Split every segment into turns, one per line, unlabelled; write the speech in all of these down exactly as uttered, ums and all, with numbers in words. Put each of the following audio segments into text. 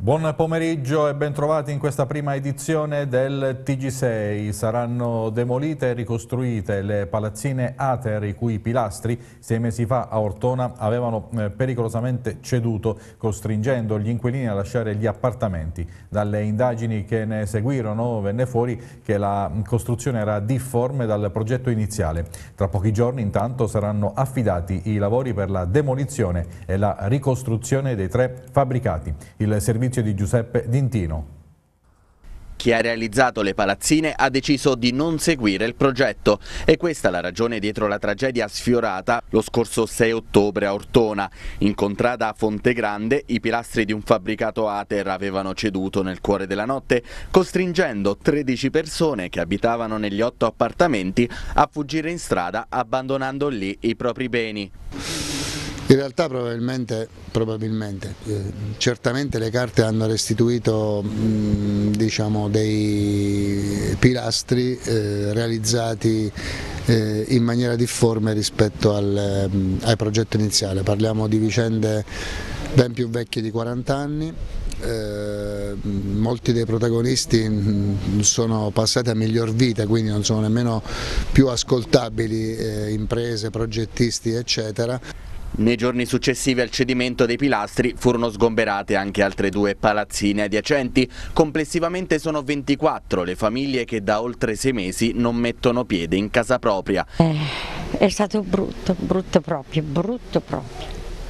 Buon pomeriggio e bentrovati in questa prima edizione del T G sei. Saranno demolite e ricostruite le palazzine Ater, i cui pilastri sei mesi fa a Ortona avevano eh, pericolosamente ceduto, costringendo gli inquilini a lasciare gli appartamenti. Dalle indagini che ne seguirono venne fuori che la costruzione era difforme dal progetto iniziale. Tra pochi giorni intanto saranno affidati i lavori per la demolizione e la ricostruzione dei tre fabbricati. Il servizio di Giuseppe D'Intino.
Chi ha realizzato le palazzine ha deciso di non seguire il progetto e questa è la ragione dietro la tragedia sfiorata lo scorso sei ottobre a Ortona. In contrada a Fontegrande i pilastri di un fabbricato Ater avevano ceduto nel cuore della notte, costringendo tredici persone che abitavano negli otto appartamenti a fuggire in strada abbandonando lì i propri beni.
In realtà probabilmente, probabilmente eh, certamente le carte hanno restituito mh, diciamo, dei pilastri eh, realizzati eh, in maniera difforme rispetto al, mh, al progetto iniziale. Parliamo di vicende ben più vecchie di quaranta anni. Eh, molti dei protagonisti mh, sono passati a miglior vita, quindi non sono nemmeno più ascoltabili, eh, imprese, progettisti eccetera.
Nei giorni successivi al cedimento dei pilastri furono sgomberate anche altre due palazzine adiacenti. Complessivamente sono ventiquattro le famiglie che da oltre sei mesi non mettono piede in casa propria.
Eh, è stato brutto, brutto proprio, brutto proprio.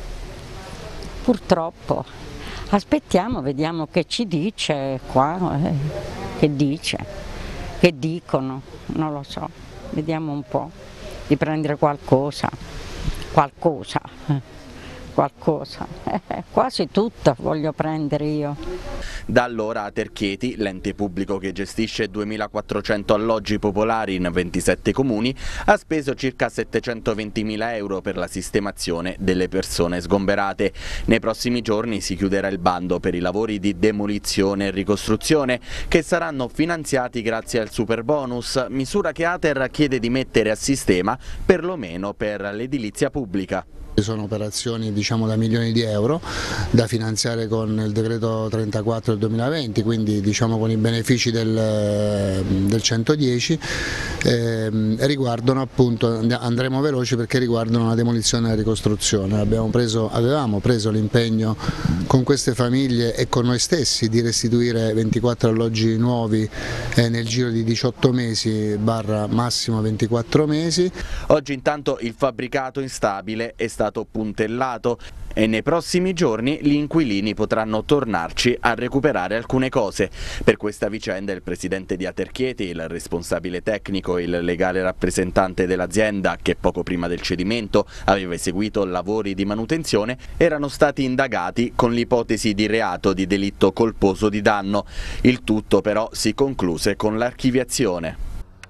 Purtroppo. Aspettiamo, vediamo che ci dice qua, eh, che dice, che dicono, non lo so. Vediamo un po' di prendere qualcosa. Qualcosa, qualcosa, quasi tutto voglio prendere io.
Da allora Ater Chieti, l'ente pubblico che gestisce duemilaquattrocento alloggi popolari in ventisette comuni, ha speso circa settecentoventimila euro per la sistemazione delle persone sgomberate. Nei prossimi giorni si chiuderà il bando per i lavori di demolizione e ricostruzione che saranno finanziati grazie al superbonus, misura che Ater chiede di mettere a sistema perlomeno per l'edilizia pubblica.
Sono operazioni diciamo da milioni di euro da finanziare con il decreto trentaquattro del duemilaventi, quindi diciamo con i benefici del, del centodieci, eh, riguardano appunto, andremo veloci perché riguardano la demolizione e la ricostruzione. Abbiamo preso, avevamo preso l'impegno con queste famiglie e con noi stessi di restituire ventiquattro alloggi nuovi eh, nel giro di diciotto mesi barra massimo ventiquattro mesi.
Oggi intanto il fabbricato instabile è stato stato puntellato e nei prossimi giorni gli inquilini potranno tornarci a recuperare alcune cose. Per questa vicenda il presidente di Ater Chieti, il responsabile tecnico e il legale rappresentante dell'azienda, che poco prima del cedimento aveva eseguito lavori di manutenzione, erano stati indagati con l'ipotesi di reato di delitto colposo di danno. Il tutto però si concluse con l'archiviazione.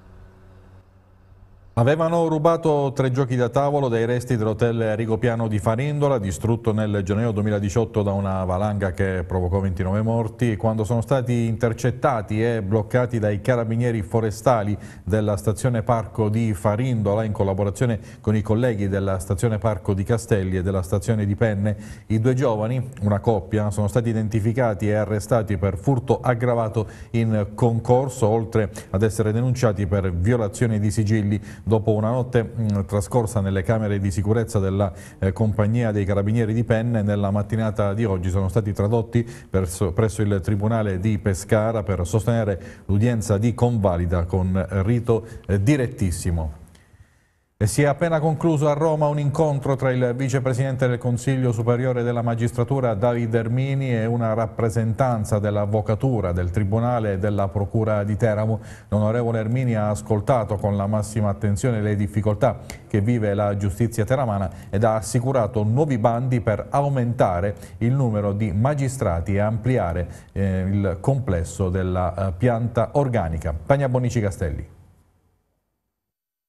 Avevano rubato tre giochi da tavolo dai resti dell'hotel Rigopiano di Farindola, distrutto nel gennaio duemiladiciotto da una valanga che provocò ventinove morti, quando sono stati intercettati e bloccati dai carabinieri forestali della stazione parco di Farindola in collaborazione con i colleghi della stazione parco di Castelli e della stazione di Penne. I due giovani, una coppia, sono stati identificati e arrestati per furto aggravato in concorso, oltre ad essere denunciati per violazione di sigilli. Dopo una notte mh, trascorsa nelle camere di sicurezza della eh, compagnia dei carabinieri di Penne, nella mattinata di oggi sono stati tradotti perso, presso il Tribunale di Pescara per sostenere l'udienza di convalida con rito eh, direttissimo. E si è appena concluso a Roma un incontro tra il vicepresidente del Consiglio Superiore della Magistratura Davide Ermini e una rappresentanza dell'Avvocatura, del Tribunale e della Procura di Teramo. L'onorevole Ermini ha ascoltato con la massima attenzione le difficoltà che vive la giustizia teramana ed ha assicurato nuovi bandi per aumentare il numero di magistrati e ampliare eh, il complesso della eh, pianta organica. Tania Bonici Castelli.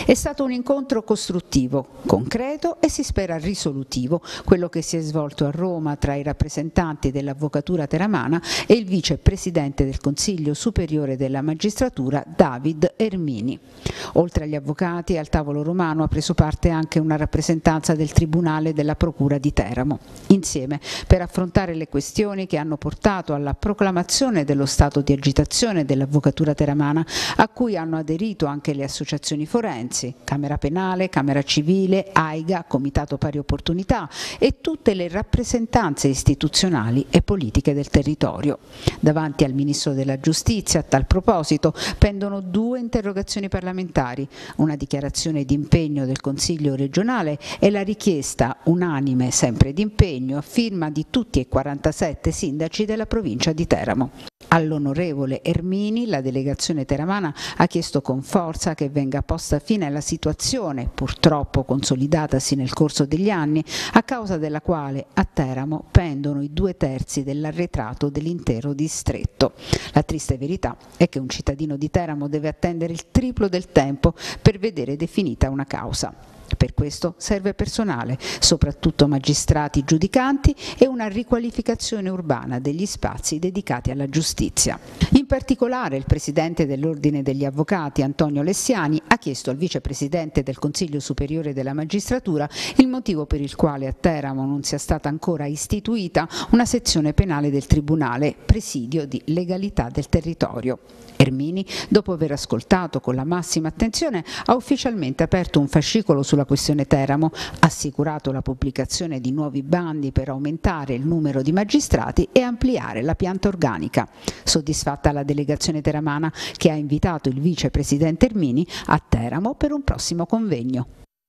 È stato un incontro costruttivo, concreto e si spera risolutivo, quello che si è svolto a Roma tra i rappresentanti dell'Avvocatura teramana e il vicepresidente del Consiglio Superiore della Magistratura David Ermini. Oltre agli avvocati, al tavolo romano ha preso parte anche una rappresentanza del Tribunale e della Procura di Teramo, insieme per affrontare le questioni che hanno portato alla proclamazione dello stato di agitazione dell'Avvocatura teramana, a cui hanno aderito anche le associazioni forensi, Camera Penale, Camera Civile, AIGA, Comitato Pari Opportunità e tutte le rappresentanze istituzionali e politiche del territorio. Davanti al Ministro della Giustizia, a tal proposito, pendono due interrogazioni parlamentari, una dichiarazione di impegno del Consiglio regionale e la richiesta unanime, sempre di impegno, a firma di tutti e quarantasette sindaci della provincia di Teramo. All'onorevole Ermini la delegazione teramana ha chiesto con forza che venga posta fine alla situazione, purtroppo consolidatasi nel corso degli anni, a causa della quale a Teramo pendono i due terzi dell'arretrato dell'intero distretto. La triste verità è che un cittadino di Teramo deve attendere il triplo del tempo per vedere definita una causa. Per questo serve personale, soprattutto magistrati giudicanti, e una riqualificazione urbana degli spazi dedicati alla giustizia. In particolare il presidente dell'Ordine degli Avvocati, Antonio Lessiani, ha chiesto al vicepresidente del Consiglio Superiore della Magistratura il motivo per il quale a Teramo non sia stata ancora istituita una sezione penale del Tribunale, presidio di legalità del territorio. Ermini, dopo aver ascoltato con la massima attenzione, ha ufficialmente aperto un fascicolo sulla questione Teramo, assicurato la pubblicazione di nuovi bandi per aumentare il numero di magistrati e ampliare la pianta organica. Soddisfatta la delegazione teramana, che ha invitato il vicepresidente Ermini a Teramo per un prossimo convegno.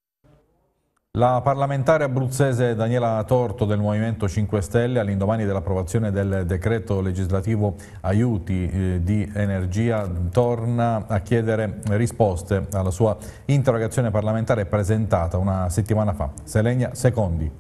La parlamentare abruzzese Daniela Torto del Movimento cinque Stelle, all'indomani dell'approvazione del decreto legislativo aiuti eh, di energia, torna a chiedere risposte alla sua interrogazione parlamentare presentata una settimana fa. Selenia Secondi.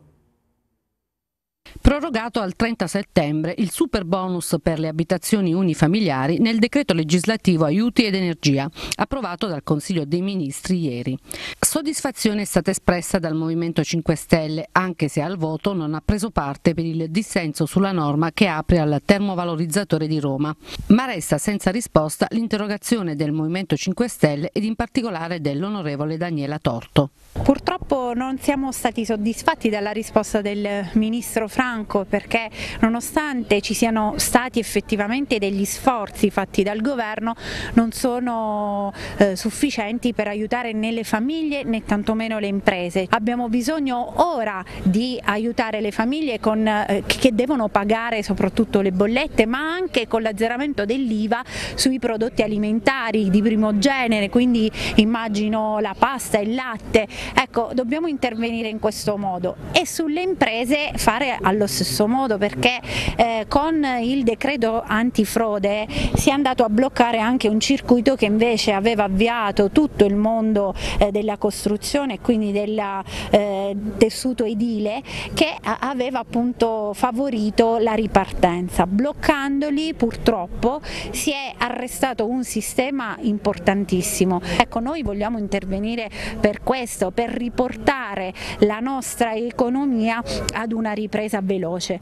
Prorogato al trenta settembre il super bonus per le abitazioni unifamiliari nel decreto legislativo aiuti ed energia, approvato dal Consiglio dei Ministri ieri. Soddisfazione è stata espressa dal Movimento cinque Stelle, anche se al voto non ha preso parte per il dissenso sulla norma che apre al termovalorizzatore di Roma. Ma resta senza risposta l'interrogazione del Movimento cinque Stelle ed in particolare dell'onorevole Daniela Torto.
Purtroppo non siamo stati soddisfatti dalla risposta del Ministro Franco, perché nonostante ci siano stati effettivamente degli sforzi fatti dal governo, non sono eh, sufficienti per aiutare né le famiglie né tantomeno le imprese. Abbiamo bisogno ora di aiutare le famiglie con, eh, che devono pagare soprattutto le bollette, ma anche con l'azzeramento dell'I V A sui prodotti alimentari di primo genere, quindi immagino la pasta e il latte. Ecco, dobbiamo intervenire in questo modo e sulle imprese fare allo stesso modo, perché eh, con il decreto antifrode si è andato a bloccare anche un circuito che invece aveva avviato tutto il mondo eh, della costruzione e quindi del eh, tessuto edile, che aveva appunto favorito la ripartenza. Bloccandoli purtroppo si è arrestato un sistema importantissimo. Ecco, noi vogliamo intervenire per questo, per riportare la nostra economia ad una ripresa veloce.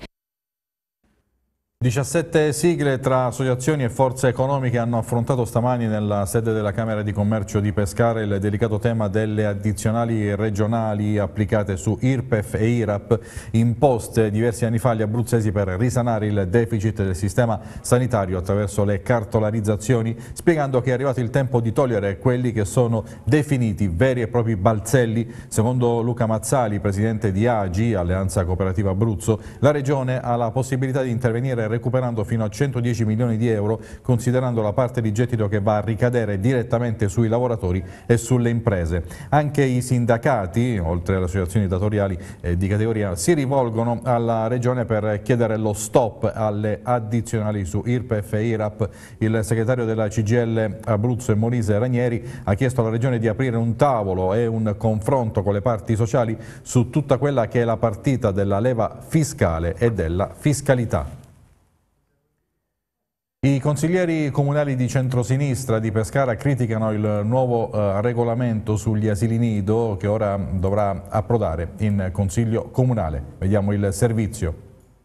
diciassette sigle tra associazioni e forze economiche hanno affrontato stamani nella sede della Camera di Commercio di Pescara il delicato tema delle addizionali regionali applicate su I R P E F e I R A P imposte diversi anni fa agli abruzzesi per risanare il deficit del sistema sanitario attraverso le cartolarizzazioni, spiegando che è arrivato il tempo di togliere quelli che sono definiti veri e propri balzelli. Secondo Luca Mazzali, presidente di A G I, Alleanza Cooperativa Abruzzo, la Regione ha la possibilità di intervenire recuperando fino a centodieci milioni di euro, considerando la parte di gettito che va a ricadere direttamente sui lavoratori e sulle imprese. Anche i sindacati, oltre alle associazioni datoriali eh, di categoria, si rivolgono alla Regione per chiedere lo stop alle addizionali su I R P E F e I R A P. Il segretario della C G I L Abruzzo e Molise Ranieri ha chiesto alla Regione di aprire un tavolo e un confronto con le parti sociali su tutta quella che è la partita della leva fiscale e della fiscalità. I consiglieri comunali di centrosinistra di Pescara criticano il nuovo eh, regolamento sugli asili nido che ora dovrà approdare in Consiglio comunale. Vediamo il servizio.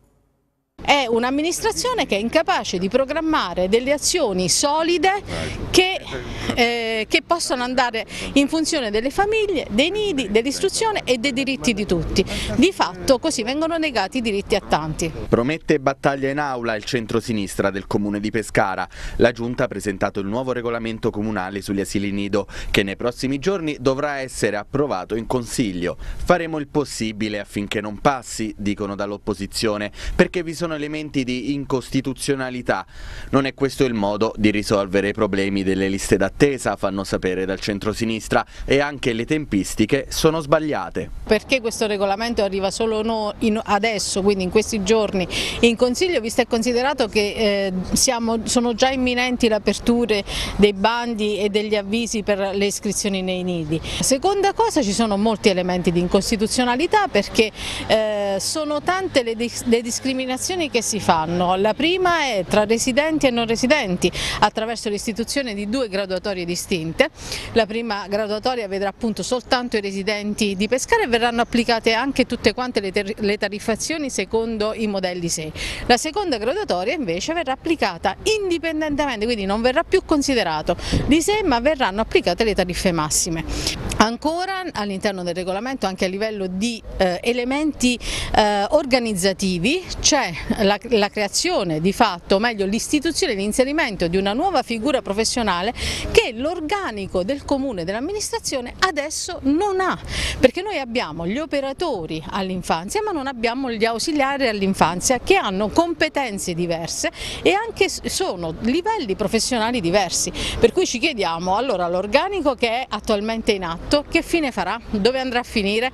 È un'amministrazione che è incapace di programmare delle azioni solide che, eh, che possano andare in funzione delle famiglie, dei nidi, dell'istruzione e dei diritti di tutti. Di fatto così vengono negati i diritti a tanti.
Promette battaglia in aula il centrosinistra del comune di Pescara. La giunta ha presentato il nuovo regolamento comunale sugli asili nido che nei prossimi giorni dovrà essere approvato in Consiglio. Faremo il possibile affinché non passi, dicono dall'opposizione, perché vi sono elementi di incostituzionalità. Non è questo il modo di risolvere i problemi delle liste d'attesa, fanno sapere dal centrosinistra, e anche le tempistiche sono sbagliate.
Perché questo regolamento arriva solo no, in, adesso, quindi in questi giorni in Consiglio, visto e considerato che eh, siamo, sono già imminenti le aperture dei bandi e degli avvisi per le iscrizioni nei nidi. Seconda cosa, ci sono molti elementi di incostituzionalità perché eh, sono tante le, le discriminazioni che si fanno. La prima è tra residenti e non residenti attraverso l'istituzione di due graduatorie distinte. La prima graduatoria vedrà appunto soltanto i residenti di Pescara e verranno applicate anche tutte quante le, le tariffazioni secondo i modelli sei. La seconda graduatoria invece verrà applicata indipendentemente, quindi non verrà più considerato l'I S E E ma verranno applicate le tariffe massime. Ancora all'interno del regolamento, anche a livello di eh, elementi eh, organizzativi, c'è la, la creazione di fatto, o meglio l'istituzione e l'inserimento di una nuova figura professionale che l'organico del comune, dell'amministrazione adesso non ha, perché noi abbiamo gli operatori all'infanzia ma non abbiamo gli ausiliari all'infanzia che hanno competenze diverse e anche sono livelli professionali diversi, per cui ci chiediamo allora l'organico che è attualmente in atto che fine farà, dove andrà a finire?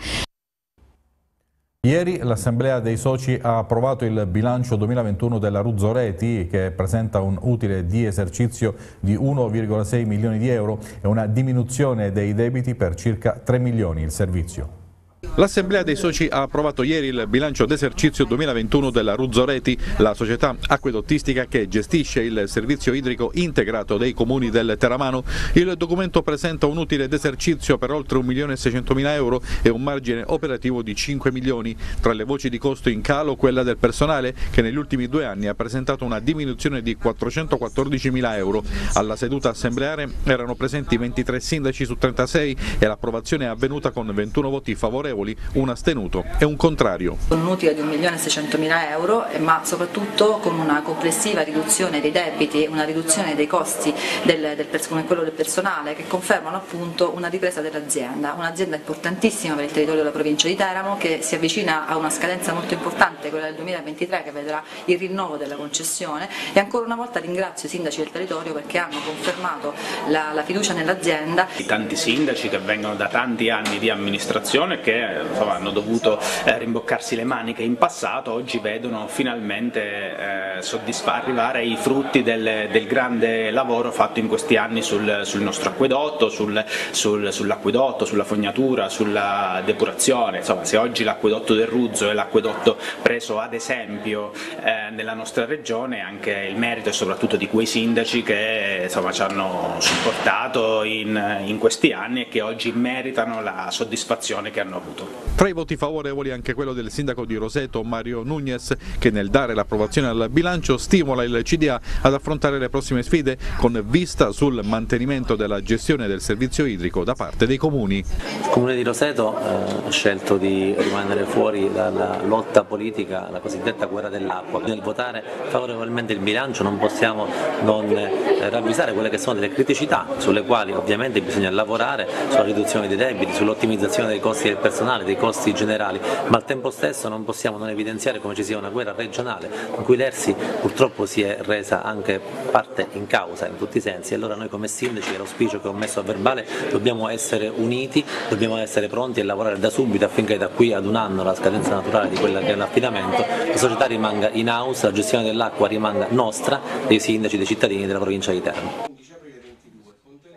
Ieri l'Assemblea dei Soci ha approvato il bilancio duemilaventuno della Ruzzoreti che presenta un utile di esercizio di uno virgola sei milioni di euro e una diminuzione dei debiti per circa tre milioni il servizio.
L'Assemblea dei Soci ha approvato ieri il bilancio d'esercizio duemilaventuno della Ruzzoreti, la società acquedottistica che gestisce il servizio idrico integrato dei comuni del Teramano. Il documento presenta un utile d'esercizio per oltre un milione e seicentomila euro e un margine operativo di cinque milioni. Tra le voci di costo in calo quella del personale che negli ultimi due anni ha presentato una diminuzione di quattrocentoquattordicimila euro. Alla seduta assembleare erano presenti ventitré sindaci su trentasei e l'approvazione è avvenuta con ventuno voti favorevoli, un astenuto e un contrario.
Con un utile di un milione e seicentomila euro, ma soprattutto con una complessiva riduzione dei debiti e una riduzione dei costi del, del, come quello del personale, che confermano appunto una ripresa dell'azienda, un'azienda importantissima per il territorio della provincia di Teramo che si avvicina a una scadenza molto importante, quella del duemilaventitré, che vedrà il rinnovo della concessione, e ancora una volta ringrazio i sindaci del territorio perché hanno confermato la, la fiducia nell'azienda.
I tanti sindaci che vengono da tanti anni di amministrazione che insomma, hanno dovuto eh, rimboccarsi le maniche in passato, oggi vedono finalmente eh, arrivare i frutti del, del grande lavoro fatto in questi anni sul, sul nostro acquedotto, sul, sul, sull'acquedotto, sulla fognatura, sulla depurazione. Insomma, se oggi l'acquedotto del Ruzzo è l'acquedotto preso ad esempio eh, nella nostra regione, anche il merito è soprattutto di quei sindaci che insomma, ci hanno supportato in, in questi anni e che oggi meritano la soddisfazione che hanno avuto.
Tra i voti favorevoli anche quello del sindaco di Roseto Mario Nunez, che nel dare l'approvazione al bilancio stimola il C D A ad affrontare le prossime sfide con vista sul mantenimento della gestione del servizio idrico da parte dei comuni.
Il comune di Roseto eh, ha scelto di rimanere fuori dalla lotta politica, la cosiddetta guerra dell'acqua. Nel votare favorevolmente il bilancio non possiamo non eh, ravvisare quelle che sono delle criticità sulle quali ovviamente bisogna lavorare, sulla riduzione dei debiti, sull'ottimizzazione dei costi del personale, dei costi generali, ma al tempo stesso non possiamo non evidenziare come ci sia una guerra regionale in cui l'E R S I purtroppo si è resa anche parte in causa in tutti i sensi. E allora noi come sindaci, l'auspicio che ho messo a verbale, dobbiamo essere uniti, dobbiamo essere pronti a lavorare da subito affinché da qui ad un anno, la scadenza naturale di quella che è l'affidamento, la società rimanga in house, la gestione dell'acqua rimanga nostra, dei sindaci, dei cittadini della provincia di Teramo.
Il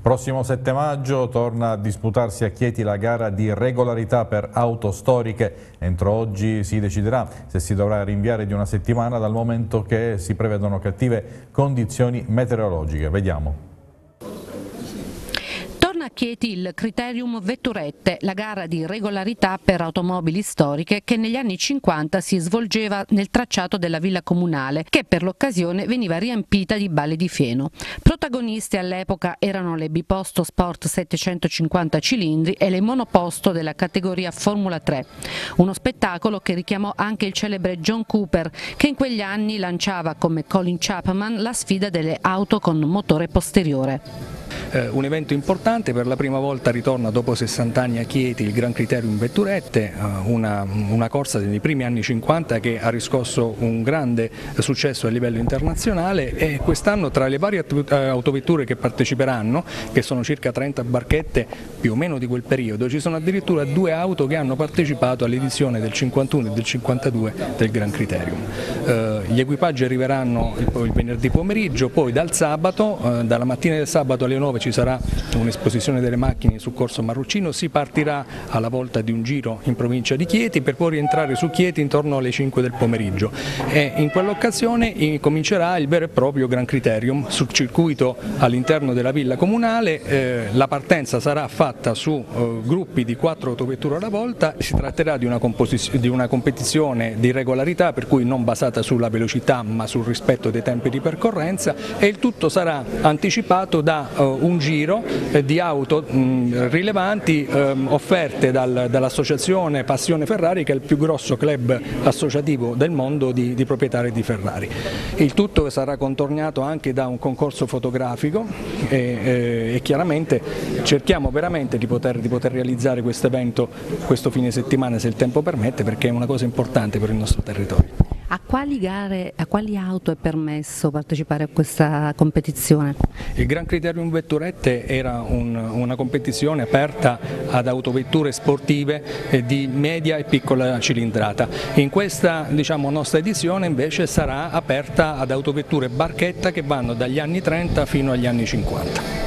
Prossimo sette maggio torna a disputarsi a Chieti la gara di regolarità per auto storiche. Entro oggi si deciderà se si dovrà rinviare di una settimana dal momento che si prevedono cattive condizioni meteorologiche. Vediamo.
A Chieti il Criterium Vetturette, la gara di regolarità per automobili storiche che negli anni cinquanta si svolgeva nel tracciato della villa comunale, che per l'occasione veniva riempita di balle di fieno. Protagoniste all'epoca erano le biposto Sport settecentocinquanta cilindri e le monoposto della categoria Formula tre, uno spettacolo che richiamò anche il celebre John Cooper, che in quegli anni lanciava come Colin Chapman la sfida delle auto con motore posteriore.
Eh, un evento importante, per la prima volta ritorna dopo sessanta anni a Chieti il Gran Criterium Vetturette, eh, una, una corsa dei primi anni cinquanta che ha riscosso un grande successo a livello internazionale, e quest'anno tra le varie autovetture che parteciperanno, che sono circa trenta barchette più o meno di quel periodo, ci sono addirittura due auto che hanno partecipato all'edizione del cinquantuno e del cinquantadue del Gran Criterium. Eh, gli equipaggi arriveranno il, il venerdì pomeriggio, poi dal sabato, eh, dalla mattina del sabato alle nove ci sarà un'esposizione delle macchine su Corso Marruccino, si partirà alla volta di un giro in provincia di Chieti per poi rientrare su Chieti intorno alle cinque del pomeriggio, e in quell'occasione comincerà il vero e proprio Gran Criterium sul circuito all'interno della villa comunale. Eh, la partenza sarà fatta su eh, gruppi di quattro autovetture alla volta. Si tratterà di una, di una competizione di regolarità, per cui non basata sulla velocità ma sul rispetto dei tempi di percorrenza, e il tutto sarà anticipato da uh, un giro eh, di auto mh, rilevanti eh, offerte dal, dall'associazione Passione Ferrari, che è il più grosso club associativo del mondo di, di proprietari di Ferrari. Il tutto sarà contornato anche da un concorso fotografico e, eh, e chiaramente cerchiamo veramente di poter, di poter realizzare questo evento questo fine settimana, se il tempo permette, perché è una cosa importante per il nostro territorio.
A quali gare, a quali auto è permesso partecipare a questa competizione?
Il Gran Criterium Vetturette era un, una competizione aperta ad autovetture sportive di media e piccola cilindrata. In questa, diciamo, nostra edizione invece sarà aperta ad autovetture barchetta che vanno dagli anni trenta fino agli anni cinquanta.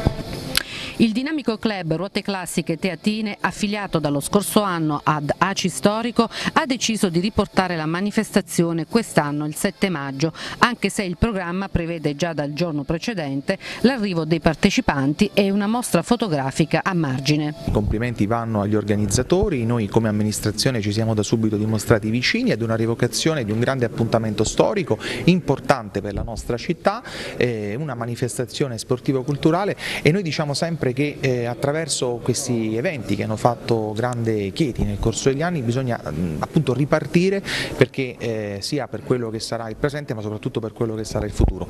Il dinamico club Ruote Classiche Teatine, affiliato dallo scorso anno ad A C I Storico, ha deciso di riportare la manifestazione quest'anno il sette maggio, anche se il programma prevede già dal giorno precedente l'arrivo dei partecipanti e una mostra fotografica a margine.
I complimenti vanno agli organizzatori, noi come amministrazione ci siamo da subito dimostrati vicini ad una rievocazione di un grande appuntamento storico importante per la nostra città, eh, una manifestazione sportivo-culturale, e noi diciamo sempre che eh, attraverso questi eventi che hanno fatto grande Chieti nel corso degli anni bisogna mh, appunto ripartire, perché eh, sia per quello che sarà il presente ma soprattutto per quello che sarà il futuro.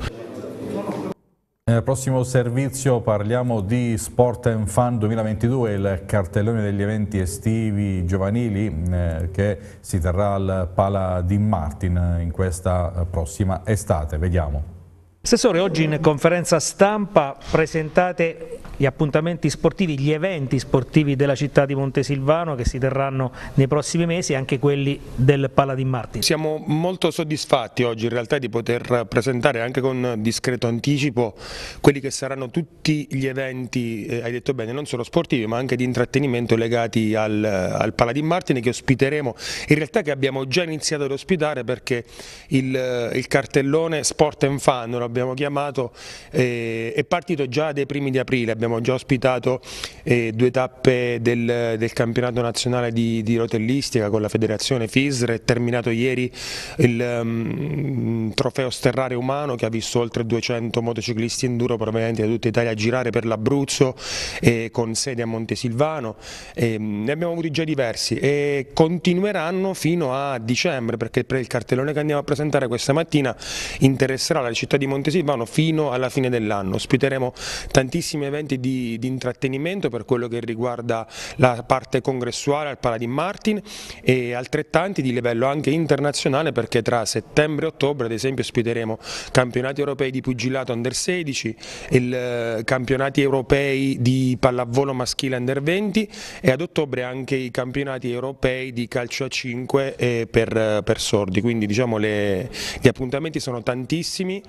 Nel prossimo servizio parliamo di Sport and Fun duemilaventidue, il cartellone degli eventi estivi giovanili eh, che si terrà al Pala di Martin in questa prossima estate. Vediamo.
Assessore, oggi in conferenza stampa presentate gli appuntamenti sportivi, gli eventi sportivi della città di Montesilvano che si terranno nei prossimi mesi, anche quelli del Pala di Martin.
Siamo molto soddisfatti oggi in realtà di poter presentare anche con discreto anticipo quelli che saranno tutti gli eventi, eh, hai detto bene, non solo sportivi ma anche di intrattenimento legati al, al Pala di Martin, che ospiteremo, in realtà che abbiamo già iniziato ad ospitare, perché il, il cartellone Sport and Fun, lo abbiamo chiamato, eh, è partito già dai primi di aprile. Abbiamo già ospitato eh, due tappe del, del campionato nazionale di, di rotellistica con la federazione F I S R, è terminato ieri il um, trofeo sterrare umano che ha visto oltre duecento motociclisti enduro provenienti da tutta Italia a girare per l'Abruzzo, eh, con sede a Montesilvano. Eh, ne abbiamo avuti già diversi e continueranno fino a dicembre, perché il cartellone che andiamo a presentare questa mattina interesserà la città di Montesilvano fino alla fine dell'anno. Ospiteremo tantissimi eventi Di, di intrattenimento per quello che riguarda la parte congressuale al Pala di Martin, e altrettanti di livello anche internazionale, perché tra settembre e ottobre ad esempio ospiteremo campionati europei di pugilato under sedici, il, eh, campionati europei di pallavolo maschile under venti, e ad ottobre anche i campionati europei di calcio a cinque eh, per, per sordi. Quindi diciamo le, gli appuntamenti sono tantissimi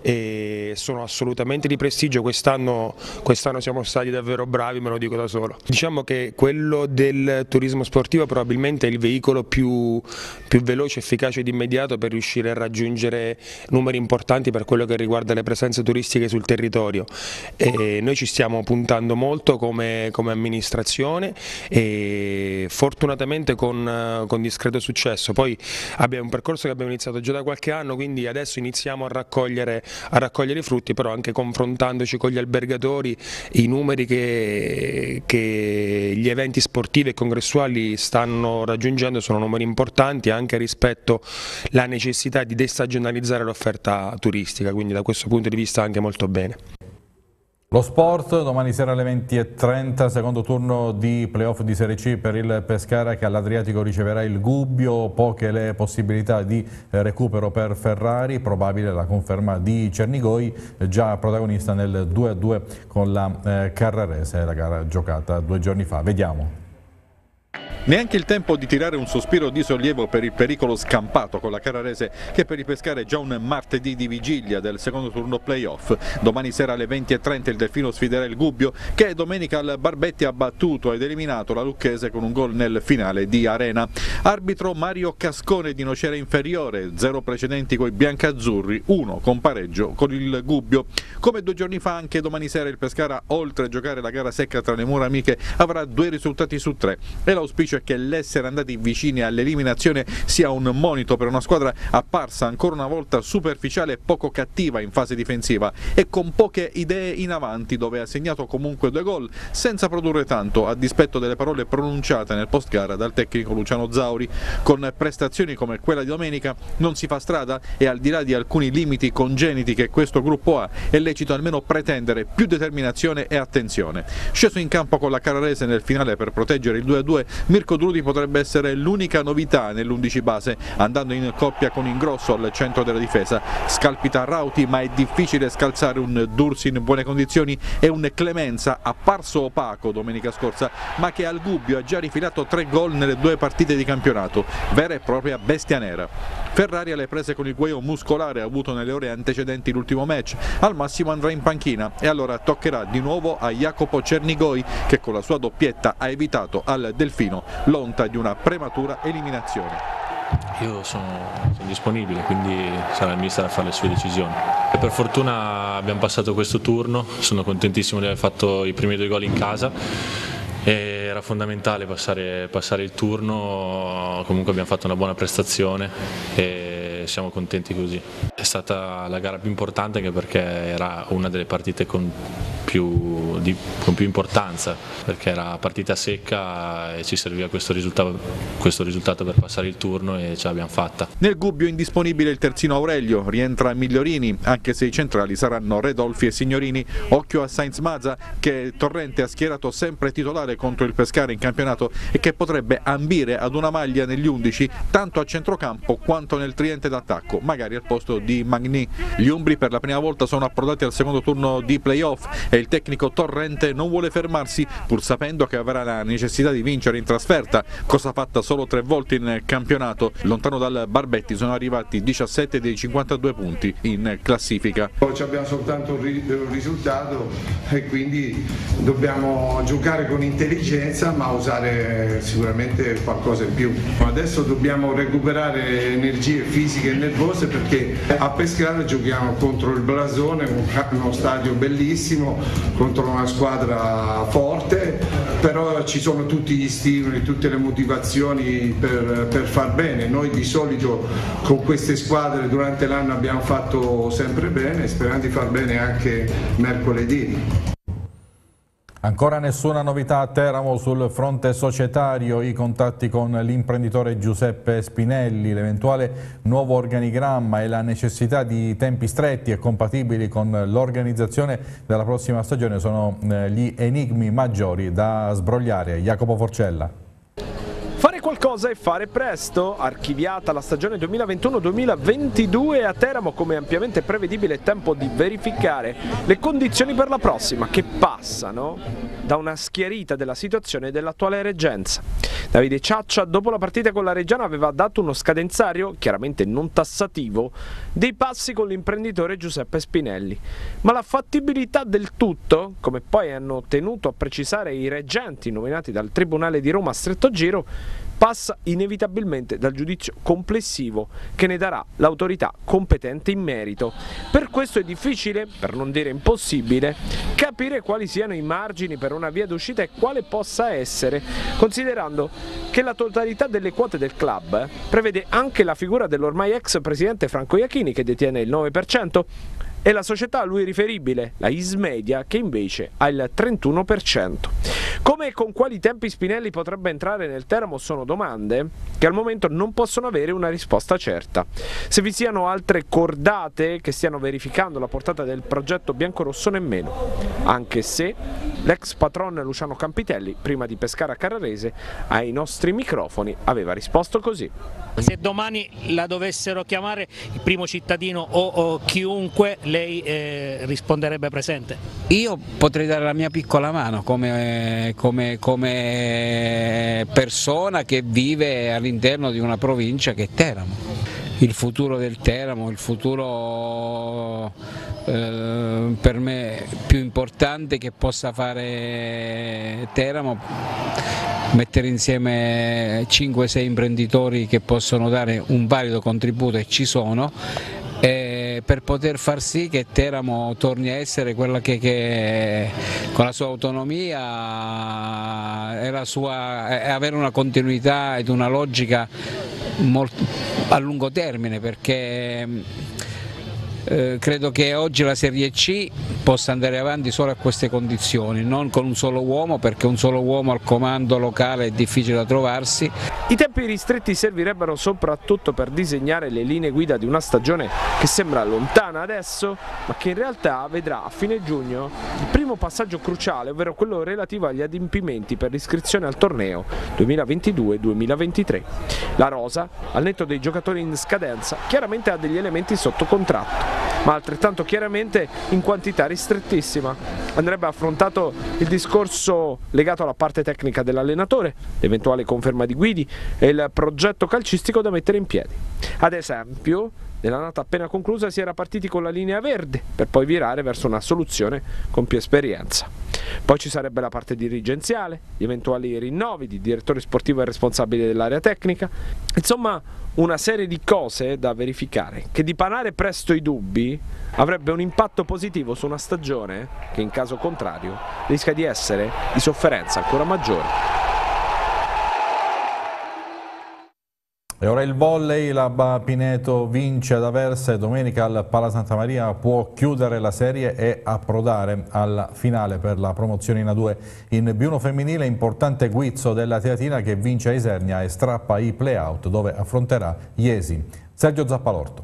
e sono assolutamente di prestigio. Quest'anno quest'anno siamo stati davvero bravi, me lo dico da solo. Diciamo che quello del turismo sportivo probabilmente è il veicolo più, più veloce, efficace ed immediato per riuscire a raggiungere numeri importanti per quello che riguarda le presenze turistiche sul territorio. E noi ci stiamo puntando molto come, come amministrazione e fortunatamente con, con discreto successo. Poi abbiamo un percorso che abbiamo iniziato già da qualche anno, quindi adesso iniziamo a raccogliere, a raccogliere i frutti, però anche confrontandoci con gli albergatori i numeri che, che gli eventi sportivi e congressuali stanno raggiungendo sono numeri importanti anche rispetto alla necessità di destagionalizzare l'offerta turistica, quindi da questo punto di vista anche molto bene.
Lo sport, domani sera alle venti e trenta, secondo turno di playoff di Serie C per il Pescara che all'Adriatico riceverà il Gubbio, poche le possibilità di recupero per Ferrari, probabile la conferma di Cernigoi, già protagonista nel due a due con la eh, Carrarese, la gara giocata due giorni fa. Vediamo.
Neanche il tempo di tirare un sospiro di sollievo per il pericolo scampato con la Carrarese, che per il Pescara è già un martedì di vigilia del secondo turno playoff. Domani sera alle venti e trenta il Delfino sfiderà il Gubbio, che domenica al Barbetti ha battuto ed eliminato la Lucchese con un gol nel finale di Arena. Arbitro Mario Cascone di Nocera Inferiore, zero precedenti coi biancazzurri, uno con pareggio con il Gubbio. Come due giorni fa anche domani sera il Pescara, oltre a giocare la gara secca tra le mura amiche, avrà due risultati su tre e l'auspicio è che l'essere andati vicini all'eliminazione sia un monito per una squadra apparsa ancora una volta superficiale e poco cattiva in fase difensiva e con poche idee in avanti, dove ha segnato comunque due gol senza produrre tanto, a dispetto delle parole pronunciate nel post gara dal tecnico Luciano Zauri. Con prestazioni come quella di domenica non si fa strada e al di là di alcuni limiti congeniti che questo gruppo ha, è lecito almeno pretendere più determinazione e attenzione. Sceso in campo con la Carrarese nel finale per proteggere il due a due, Mirko Drudi potrebbe essere l'unica novità nell'undici base, andando in coppia con Ingrosso al centro della difesa. Scalpita Rauti, ma è difficile scalzare un Dursi in buone condizioni e un Clemenza apparso opaco domenica scorsa, ma che al Gubbio ha già rifilato tre gol nelle due partite di campionato, vera e propria bestia nera. Ferrari alle prese con il guaio muscolare avuto nelle ore antecedenti l'ultimo match, al massimo andrà in panchina e allora toccherà di nuovo a Jacopo Cernigoi, che con la sua doppietta ha evitato al Delfino l'onta di una prematura eliminazione.
Io sono, sono disponibile, quindi sarà il mister a fare le sue decisioni. E per fortuna abbiamo passato questo turno, sono contentissimo di aver fatto i primi due gol in casa. Era fondamentale passare, passare il turno, comunque abbiamo fatto una buona prestazione e siamo contenti così. È stata la gara più importante anche perché era una delle partite con più, di, con più importanza, perché era partita secca e ci serviva questo risultato, questo risultato per passare il turno e ce l'abbiamo fatta.
Nel Gubbio indisponibile il terzino Aurelio, rientra Migliorini, anche se i centrali saranno Redolfi e Signorini. Occhio a Sainz Mazza, che Torrente ha schierato sempre titolare contro il Pescara in campionato e che potrebbe ambire ad una maglia negli undici tanto a centrocampo quanto nel triente d'attacco, magari al posto di Magni. Gli umbri per la prima volta sono approdati al secondo turno di playoff e il tecnico Torrente non vuole fermarsi, pur sapendo che avrà la necessità di vincere in trasferta, cosa fatta solo tre volte in campionato. Lontano dal Barbetti sono arrivati diciassette dei cinquantadue punti in classifica.
Oggi abbiamo soltanto un risultato e quindi dobbiamo giocare con intelligenza, ma usare sicuramente qualcosa in più. Adesso dobbiamo recuperare energie fisiche e nervose, perché a Pescara giochiamo contro il Blasone, uno stadio bellissimo, contro una squadra forte, però ci sono tutti gli stimoli, tutte le motivazioni per, per far bene. Noi di solito con queste squadre durante l'anno abbiamo fatto sempre bene, sperando di far bene anche mercoledì.
Ancora nessuna novità a Teramo sul fronte societario, i contatti con l'imprenditore Giuseppe Spinelli, l'eventuale nuovo organigramma e la necessità di tempi stretti e compatibili con l'organizzazione della prossima stagione sono gli enigmi maggiori da sbrogliare. Jacopo Forcella.
Fare qualcosa e fare presto. Archiviata la stagione duemilaventuno duemilaventidue a Teramo, come ampiamente prevedibile è tempo di verificare le condizioni per la prossima, che passano da una schierita della situazione dell'attuale reggenza. Davide Ciaccia dopo la partita con la Reggiana aveva dato uno scadenzario, chiaramente non tassativo, dei passi con l'imprenditore Giuseppe Spinelli, ma la fattibilità del tutto, come poi hanno tenuto a precisare i reggenti nominati dal Tribunale di Roma a stretto giro, passa inevitabilmente dal giudizio complessivo che ne darà l'autorità competente in merito. Per questo è difficile, per non dire impossibile, capire quali siano i margini per una via d'uscita e quale possa essere, considerando che la totalità delle quote del club prevede anche la figura dell'ormai ex presidente Franco Iachini, che detiene il nove per cento, e la società a lui riferibile, la Ismedia, che invece ha il trentuno per cento. Come e con quali tempi Spinelli potrebbe entrare nel Teramo sono domande che al momento non possono avere una risposta certa. Se vi siano altre cordate che stiano verificando la portata del progetto biancorosso nemmeno, anche se l'ex patron Luciano Campitelli, prima di pescare a Carrarese, ai nostri microfoni aveva risposto così.
Se domani la dovessero chiamare il primo cittadino o, o chiunque, lei eh, risponderebbe presente?
Io potrei dare la mia piccola mano come, come, come persona che vive all'interno di una provincia che è Teramo. Il futuro del Teramo, il futuro eh, per me più importante che possa fare Teramo, mettere insieme cinque sei imprenditori che possono dare un valido contributo, e ci sono, eh, per poter far sì che Teramo torni a essere quella che, che con la sua autonomia e, la sua, e avere una continuità ed una logica molto, a lungo termine, perché Eh, credo che oggi la Serie C possa andare avanti solo a queste condizioni, non con un solo uomo, perché un solo uomo al comando locale è difficile da trovarsi.
I tempi ristretti servirebbero soprattutto per disegnare le linee guida di una stagione che sembra lontana adesso, ma che in realtà vedrà a fine giugno il primo passaggio cruciale, ovvero quello relativo agli adempimenti per l'iscrizione al torneo duemilaventidue duemilaventitré. La rosa, al netto dei giocatori in scadenza, chiaramente ha degli elementi sotto contratto, ma altrettanto chiaramente in quantità ristrettissima. Andrebbe affrontato il discorso legato alla parte tecnica dell'allenatore, l'eventuale conferma di Guidi e il progetto calcistico da mettere in piedi. Ad esempio, nell'annata appena conclusa si era partiti con la linea verde per poi virare verso una soluzione con più esperienza. Poi ci sarebbe la parte dirigenziale, gli eventuali rinnovi di direttore sportivo e responsabile dell'area tecnica, insomma una serie di cose da verificare che, dipanare presto i dubbi, avrebbe un impatto positivo su una stagione che in caso contrario rischia di essere di sofferenza ancora maggiore.
E ora il volley, l'Abba Pineto vince ad Aversa e domenica al Pala Santa Maria può chiudere la serie e approdare alla finale per la promozione in A due. In B uno femminile importante guizzo della Teatina che vince a Isernia e strappa i play-out dove affronterà Iesi. Sergio Zappalorto.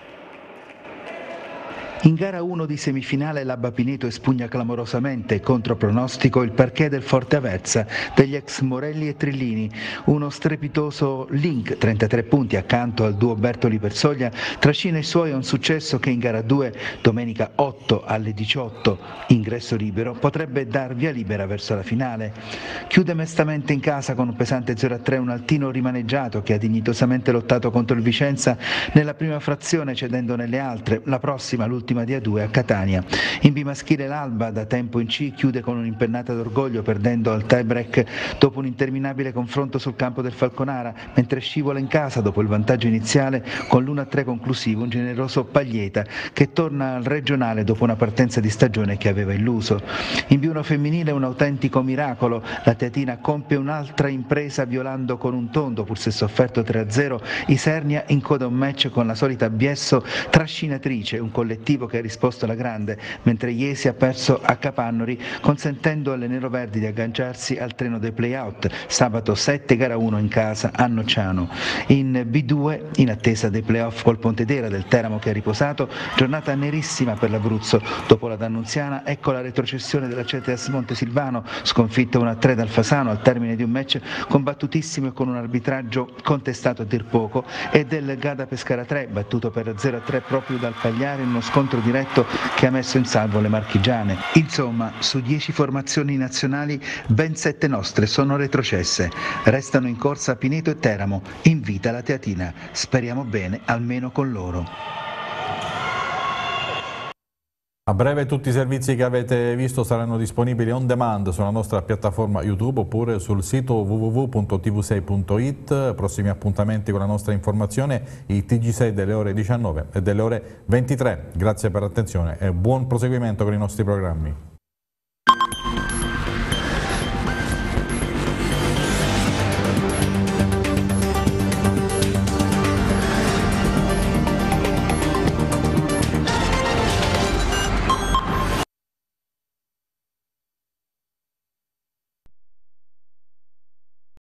In gara uno di semifinale l'Abba Pineto espugna clamorosamente, contro pronostico, il parquet del Forte Aversa degli ex Morelli e Trillini. Uno strepitoso link, trentatré punti accanto al duo Bertoli-Persoglia, trascina i suoi a un successo che in gara due, domenica otto alle diciotto, ingresso libero, potrebbe dar via libera verso la finale. Chiude mestamente in casa con un pesante zero a tre un altino rimaneggiato che ha dignitosamente lottato contro il Vicenza nella prima frazione, cedendo nelle altre. La prossima, l'ultima di A due a Catania. In B maschile l'Alba, da tempo in C, chiude con un'impennata d'orgoglio perdendo al tie break dopo un interminabile confronto sul campo del Falconara, mentre scivola in casa dopo il vantaggio iniziale con l'uno a tre conclusivo un generoso Paglieta che torna al regionale dopo una partenza di stagione che aveva illuso. In B uno femminile un autentico miracolo, la Teatina compie un'altra impresa violando con un tondo, pur se sofferto tre a zero, Isernia in coda un match con la solita Biesso trascinatrice, un collettivo sportivo che ha risposto alla grande, mentre Iesi ha perso a Capannori, consentendo alle neroverdi di agganciarsi al treno dei play-out, sabato sette gara uno in casa a Nocciano. In B due, in attesa dei play-off col Pontedera del Teramo che ha riposato, giornata nerissima per l'Abruzzo. Dopo la Dannunziana, ecco la retrocessione della Ceteas Montesilvano, sconfitta uno a tre dal Fasano al termine di un match combattutissimo e con un arbitraggio contestato a dir poco, e del Gada Pescara tre, battuto per zero a tre proprio dal Pagliare in uno scontro diretto che ha messo in salvo le marchigiane. Insomma, su dieci formazioni nazionali, ben sette nostre sono retrocesse. Restano in corsa Pineto e Teramo, in vita la Teatina. Speriamo bene almeno con loro.
A breve tutti i servizi che avete visto saranno disponibili on demand sulla nostra piattaforma YouTube oppure sul sito w w w punto t v sei punto i t. Prossimi appuntamenti con la nostra informazione, il T G sei delle ore diciannove e delle ore ventitré. Grazie per l'attenzione e buon proseguimento con i nostri programmi.